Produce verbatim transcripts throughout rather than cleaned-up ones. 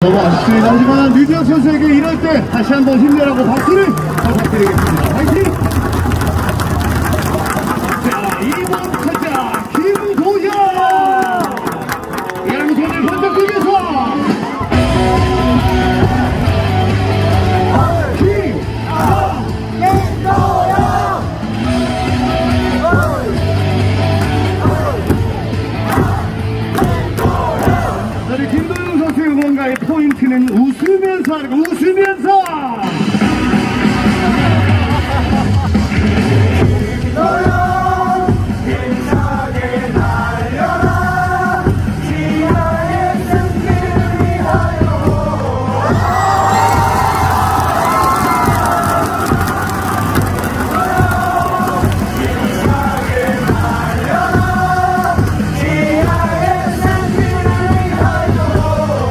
너무 아쉽습니다. 하지만 류지혁 선수에게 이럴 때 다시 한번 힘내라고 박수를 부탁드리겠습니다. 화이팅! 자, 이번 타자 김도현! 양손을 번쩍 들면서 김도현 선수의 응원가의 포인트는 웃으면서 하는 거, 웃으면서! 김도현, 힘차게 날려라, 기아의 승리를 위하여. 힘차게 날려라, 기아의 승리를 위하여.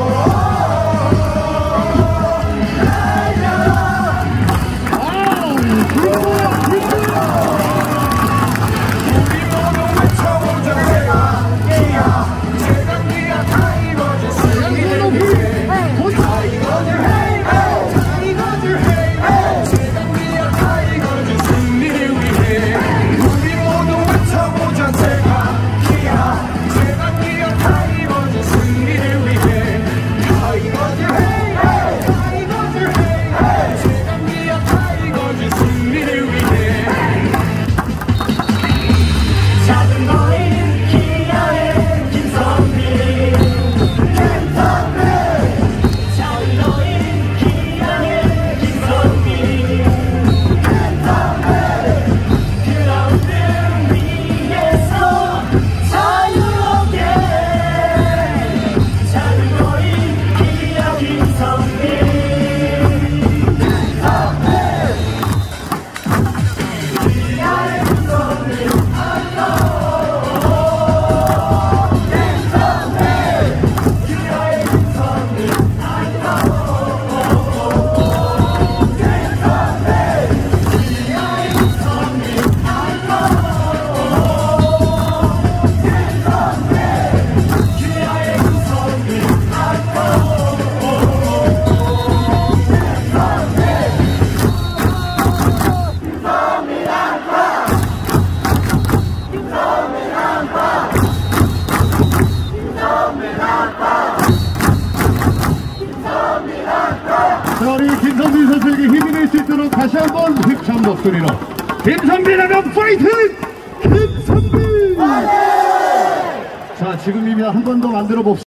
자, 우리 김선빈 선수에게 힘이 될 수 있도록 다시 한번 힘찬 목소리로 김선빈 하면 파이팅! 김선빈! 자, 지금입니다. 한 번 더 만들어 봅시다.